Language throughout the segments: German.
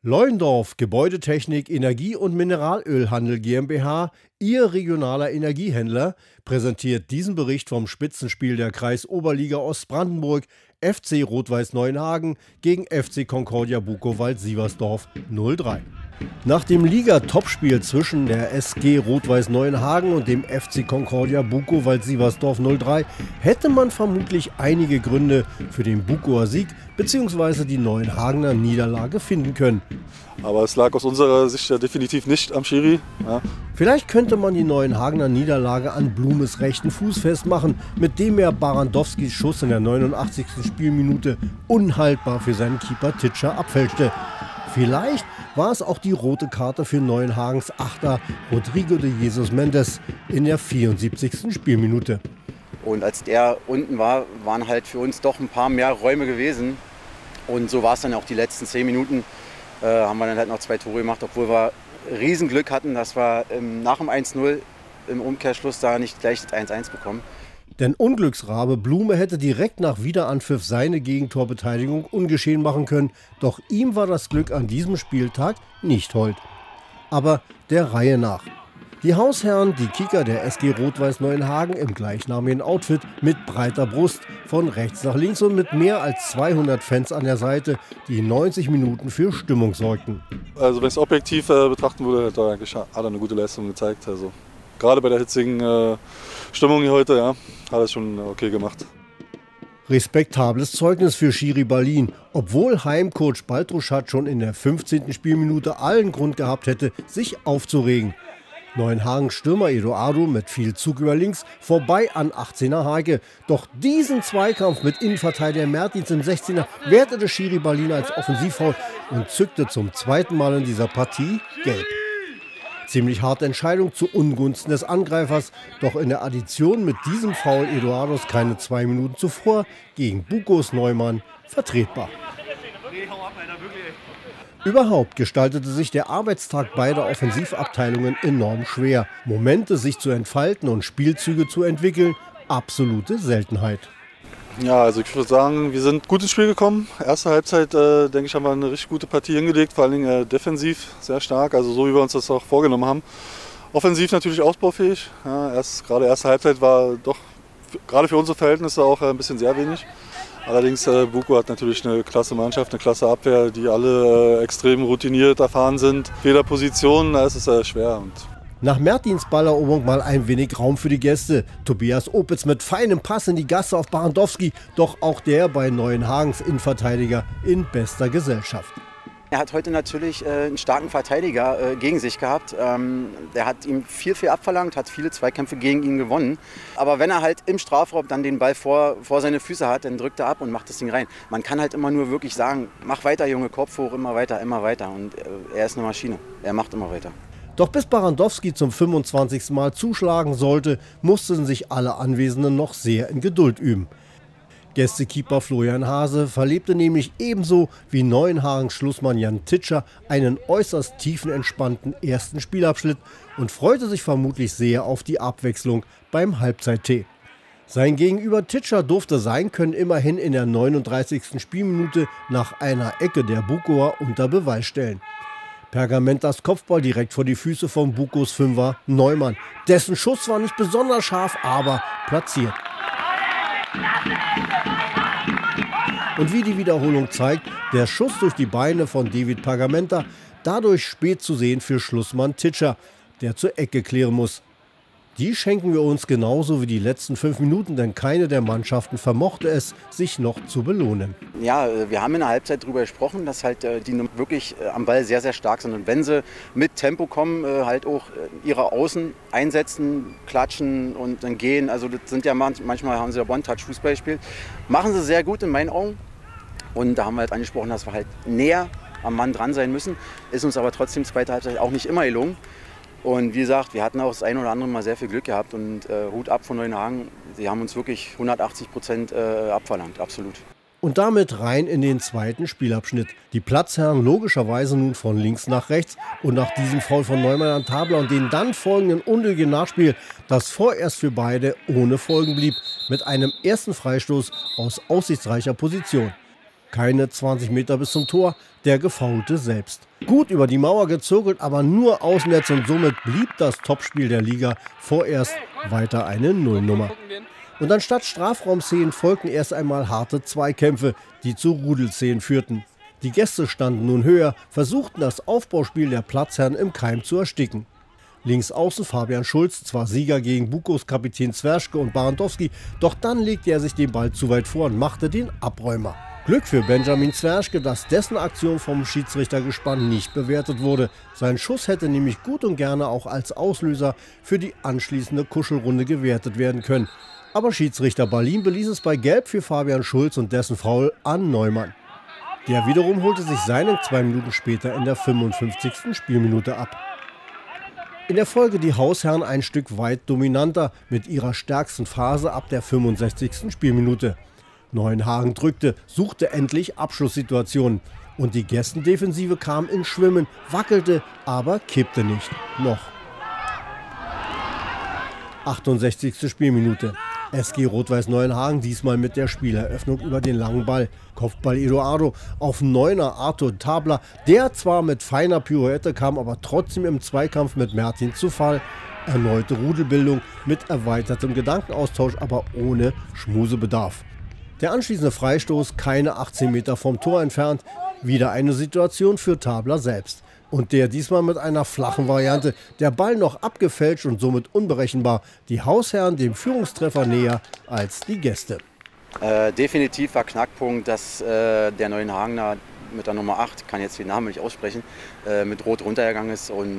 Leuendorf Gebäudetechnik, Energie- und Mineralölhandel GmbH, Ihr regionaler Energiehändler, präsentiert diesen Bericht vom Spitzenspiel der Kreisoberliga Ostbrandenburg FC Rot-Weiß Neuenhagen gegen FC Concordia Bukow-Sieversdorf 03. Nach dem Liga-Topspiel zwischen der SG Rot-Weiß Neuenhagen und dem FC Concordia Bukow-Sieversdorf 03 hätte man vermutlich einige Gründe für den Bukower Sieg bzw. die Neuenhagener Niederlage finden können. Aber es lag aus unserer Sicht ja definitiv nicht am Schiri. Ja. Vielleicht könnte man die Neuenhagener Niederlage an Blumes rechten Fuß festmachen, mit dem er Barandowskis Schuss in der 89. Spielminute unhaltbar für seinen Keeper Titscher abfälschte. Vielleicht war es auch die rote Karte für Neuenhagens Achter Rodrigo de Jesus Mendes in der 74. Spielminute. Und als der unten war, waren halt für uns doch ein paar mehr Räume gewesen. Und so war es dann auch die letzten 10 Minuten. Haben wir dann halt noch 2 Tore gemacht, obwohl wir Riesenglück hatten, dass wir nach dem 1-0 im Umkehrschluss da nicht gleich das 1-1 bekommen. Denn Unglücksrabe Blume hätte direkt nach Wiederanpfiff seine Gegentorbeteiligung ungeschehen machen können. Doch ihm war das Glück an diesem Spieltag nicht hold. Aber der Reihe nach. Die Hausherren, die Kicker der SG Rot-Weiß Neuenhagen im gleichnamigen Outfit mit breiter Brust von rechts nach links und mit mehr als 200 Fans an der Seite, die in 90 Minuten für Stimmung sorgten. Also wenn ich es objektiv betrachten würde, hat er eine gute Leistung gezeigt. Also gerade bei der hitzigen Stimmung hier heute, ja, hat er schon okay gemacht. Respektables Zeugnis für Schiri Berlin, obwohl Heimcoach Baltruschat schon in der 15. Spielminute allen Grund gehabt hätte, sich aufzuregen. Neuenhagen Stürmer Eduardo mit viel Zug über links, vorbei an 18er Hake. Doch diesen Zweikampf mit Innenverteidiger Mertins im 16er wertete Schiri Berlin als Offensivfoul und zückte zum zweiten Mal in dieser Partie gelb. Ziemlich harte Entscheidung zu Ungunsten des Angreifers, doch in der Addition mit diesem Foul Eduardos keine 2 Minuten zuvor gegen Bukos Neumann vertretbar. Überhaupt gestaltete sich der Arbeitstag beider Offensivabteilungen enorm schwer. Momente sich zu entfalten und Spielzüge zu entwickeln, absolute Seltenheit. Ja, also ich würde sagen, wir sind gut ins Spiel gekommen. Erste Halbzeit, denke ich, haben wir eine richtig gute Partie hingelegt, vor allen Dingen defensiv sehr stark, also so wie wir uns das auch vorgenommen haben. Offensiv natürlich ausbaufähig. Ja, gerade erste Halbzeit war doch gerade für unsere Verhältnisse auch ein bisschen sehr wenig. Allerdings Buko hat natürlich eine klasse Mannschaft, eine klasse Abwehr, die alle extrem routiniert, erfahren sind. Jeder Position, da ist es schwer. Nach Mertins Balleroberung mal ein wenig Raum für die Gäste. Tobias Opitz mit feinem Pass in die Gasse auf Barandowski, doch auch der bei Neuenhagens Innenverteidiger in bester Gesellschaft. Er hat heute natürlich einen starken Verteidiger gegen sich gehabt. Der hat ihm viel abverlangt, hat viele Zweikämpfe gegen ihn gewonnen. Aber wenn er halt im Strafraum dann den Ball vor seine Füße hat, dann drückt er ab und macht das Ding rein. Man kann halt immer nur wirklich sagen, mach weiter, Junge, Kopf hoch, immer weiter, immer weiter. Und er ist eine Maschine, er macht immer weiter. Doch bis Barandowski zum 25. Mal zuschlagen sollte, mussten sich alle Anwesenden noch sehr in Geduld üben. Gästekeeper Florian Hase verlebte nämlich ebenso wie Neuenhagens Schlussmann Jan Titscher einen äußerst tiefenentspannten ersten Spielabschnitt und freute sich vermutlich sehr auf die Abwechslung beim Halbzeittee. Sein Gegenüber Titscher durfte sein Können immerhin in der 39. Spielminute nach einer Ecke der Bukower unter Beweis stellen. Pergamentas Kopfball direkt vor die Füße von Bukos Fünfer Neumann. Dessen Schuss war nicht besonders scharf, aber platziert. Und wie die Wiederholung zeigt, der Schuss durch die Beine von David Pergamenta, dadurch spät zu sehen für Schlussmann Titscher, der zur Ecke klären muss. Die schenken wir uns genauso wie die letzten 5 Minuten, denn keine der Mannschaften vermochte es, sich noch zu belohnen. Ja, wir haben in der Halbzeit darüber gesprochen, dass halt die wirklich am Ball sehr, sehr stark sind. Und wenn sie mit Tempo kommen, halt auch ihre Außen einsetzen, klatschen und dann gehen. Also das sind ja manchmal haben sie ja One-Touch-Fußball gespielt. Machen sie sehr gut in meinen Augen. Und da haben wir halt angesprochen, dass wir halt näher am Mann dran sein müssen. Ist uns aber trotzdem zweite Halbzeit auch nicht immer gelungen. Und wie gesagt, wir hatten auch das ein oder andere Mal sehr viel Glück gehabt und Hut ab von Neuenhagen. Sie haben uns wirklich 180% abverlangt, absolut. Und damit rein in den zweiten Spielabschnitt. Die Platzherren logischerweise nun von links nach rechts und nach diesem Foul von Neumann an Tabler und den dann folgenden unnötigen Nachspiel, das vorerst für beide ohne Folgen blieb, mit einem ersten Freistoß aus aussichtsreicher Position. Keine 20 Meter bis zum Tor, der Gefaulte selbst. Gut über die Mauer gezirkelt, aber nur Außennetz und somit blieb das Topspiel der Liga vorerst weiter eine Nullnummer. Und anstatt Strafraumszenen folgten erst einmal harte Zweikämpfe, die zu Rudelszenen führten. Die Gäste standen nun höher, versuchten das Aufbauspiel der Platzherren im Keim zu ersticken. Links außen Fabian Schulz, zwar Sieger gegen Bukos Kapitän Zwerschke und Barandowski, doch dann legte er sich den Ball zu weit vor und machte den Abräumer. Glück für Benjamin Zwerschke, dass dessen Aktion vom Schiedsrichtergespann nicht bewertet wurde. Sein Schuss hätte nämlich gut und gerne auch als Auslöser für die anschließende Kuschelrunde gewertet werden können. Aber Schiedsrichter Berlin beließ es bei Gelb für Fabian Schulz und dessen Foul an Neumann. Der wiederum holte sich seinen 2 Minuten später in der 55. Spielminute ab. In der Folge die Hausherren ein Stück weit dominanter mit ihrer stärksten Phase ab der 65. Spielminute. Neuenhagen drückte, suchte endlich Abschlusssituationen. Und die Gästendefensive kam ins Schwimmen, wackelte, aber kippte nicht. Noch. 68. Spielminute. SG Rot-Weiß Neuenhagen diesmal mit der Spieleröffnung über den langen Ball. Kopfball Eduardo auf Neuner Arthur Tabler, der zwar mit feiner Pirouette kam, aber trotzdem im Zweikampf mit Mertin zu Fall. Erneute Rudelbildung mit erweitertem Gedankenaustausch, aber ohne Schmusebedarf. Der anschließende Freistoß keine 18 Meter vom Tor entfernt. Wieder eine Situation für Tabler selbst. Und der diesmal mit einer flachen Variante. Der Ball noch abgefälscht und somit unberechenbar. Die Hausherren dem Führungstreffer näher als die Gäste. Definitiv war Knackpunkt, dass der Neuenhagener mit der Nummer 8, kann jetzt den Namen nicht aussprechen, mit Rot runtergegangen ist. Und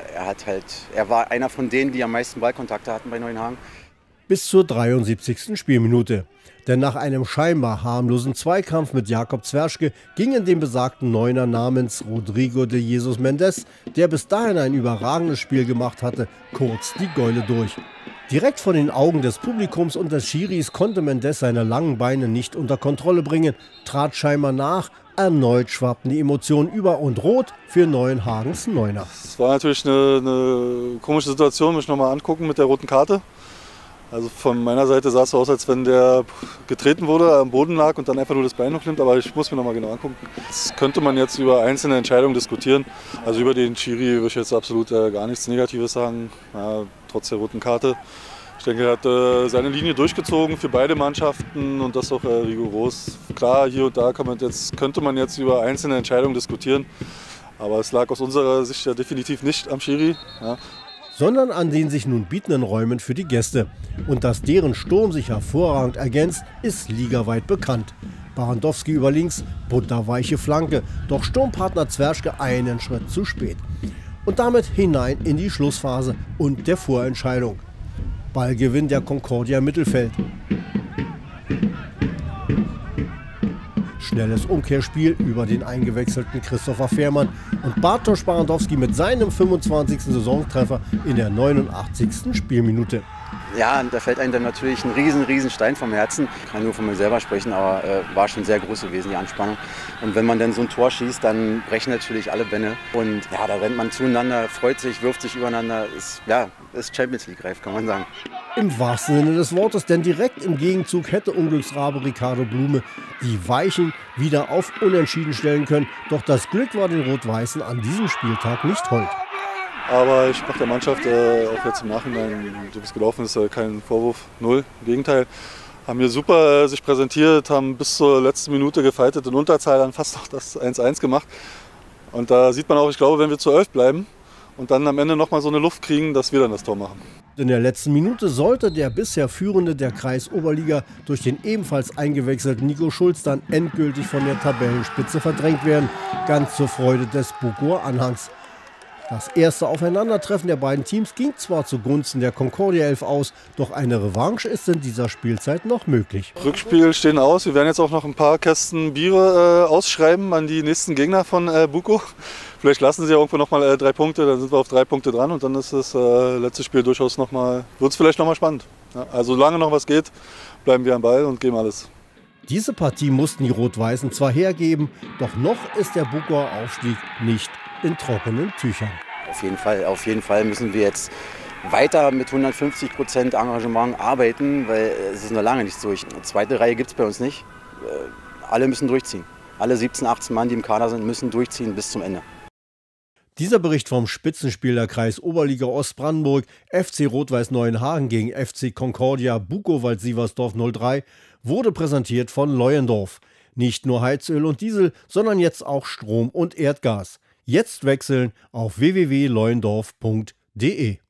er war einer von denen, die am meisten Ballkontakte hatten bei Neuenhagen. Bis zur 73. Spielminute. Denn nach einem scheinbar harmlosen Zweikampf mit Jakob Zwerschke ging in dem besagten Neuner namens Rodrigo de Jesus Mendes, der bis dahin ein überragendes Spiel gemacht hatte, kurz die Gäule durch. Direkt vor den Augen des Publikums und des Schiris konnte Mendes seine langen Beine nicht unter Kontrolle bringen, trat scheinbar nach, erneut schwappten die Emotionen über und rot für Neuenhagens Neuner. Es war natürlich eine komische Situation, mich nochmal angucken mit der roten Karte. Also von meiner Seite sah es so aus, als wenn der getreten wurde, am Boden lag und dann einfach nur das Bein noch nimmt. Aber ich muss mir noch mal genau angucken. Das könnte man jetzt über einzelne Entscheidungen diskutieren. Also über den Schiri würde ich jetzt absolut gar nichts Negatives sagen, ja, trotz der roten Karte. Ich denke, er hat seine Linie durchgezogen für beide Mannschaften und das auch rigoros. Klar, hier und da könnte man jetzt über einzelne Entscheidungen diskutieren. Aber es lag aus unserer Sicht ja definitiv nicht am Schiri. Ja. Sondern an den sich nun bietenden Räumen für die Gäste. Und dass deren Sturm sich hervorragend ergänzt, ist ligaweit bekannt. Barandowski über links, butterweiche Flanke, doch Sturmpartner Zwerschke einen Schritt zu spät. Und damit hinein in die Schlussphase und der Vorentscheidung. Ballgewinn der Concordia im Mittelfeld. Schnelles Umkehrspiel über den eingewechselten Christopher Fehrmann und Bartosz Barandowski mit seinem 25. Saisontreffer in der 89. Spielminute. Ja, da fällt einem dann natürlich ein riesen Stein vom Herzen. Ich kann nur von mir selber sprechen, aber war schon sehr groß gewesen, die Anspannung. Und wenn man dann so ein Tor schießt, dann brechen natürlich alle Bälle. Und ja, da rennt man zueinander, freut sich, wirft sich übereinander. Ist Champions League reif, kann man sagen. Im wahrsten Sinne des Wortes, denn direkt im Gegenzug hätte Unglücksrabe Ricardo Blume die Weichen wieder auf Unentschieden stellen können. Doch das Glück war den Rot-Weißen an diesem Spieltag nicht hold. Aber ich mache der Mannschaft auch jetzt im Nachhinein, so wie es gelaufen ist, keinen Vorwurf, null. Im Gegenteil, haben hier super sich präsentiert, haben bis zur letzten Minute gefeitet in Unterzahl, dann fast noch das 1-1 gemacht. Und da sieht man auch, ich glaube, wenn wir zu 11 bleiben und dann am Ende nochmal so eine Luft kriegen, dass wir dann das Tor machen. In der letzten Minute sollte der bisher Führende der Kreisoberliga durch den ebenfalls eingewechselten Nico Schulz dann endgültig von der Tabellenspitze verdrängt werden, ganz zur Freude des Bukower Anhangs. Das erste Aufeinandertreffen der beiden Teams ging zwar zugunsten der Concordia 11 aus, doch eine Revanche ist in dieser Spielzeit noch möglich. Rückspiel stehen aus. Wir werden jetzt auch noch ein paar Kästen Biere ausschreiben an die nächsten Gegner von Buko. Vielleicht lassen sie ja irgendwo noch mal 3 Punkte, dann sind wir auf 3 Punkte dran und dann ist das letzte Spiel durchaus noch mal, wird es vielleicht noch mal spannend. Ja, also solange noch was geht, bleiben wir am Ball und geben alles. Diese Partie mussten die Rot-Weißen zwar hergeben, doch noch ist der Bukower Aufstieg nicht in trockenen Tüchern. Auf jeden Fall müssen wir jetzt weiter mit 150% Engagement arbeiten, weil es ist noch lange nicht durch. Eine zweite Reihe gibt es bei uns nicht. Alle müssen durchziehen. Alle 17, 18 Mann, die im Kader sind, müssen durchziehen bis zum Ende. Dieser Bericht vom Spitzenspiel der Kreis Oberliga Ostbrandenburg, FC Rot-Weiß Neuenhagen gegen FC Concordia Bukowald-Sieversdorf 03, wurde präsentiert von Leuendorf. Nicht nur Heizöl und Diesel, sondern jetzt auch Strom und Erdgas. Jetzt wechseln auf www.leuendorf.de.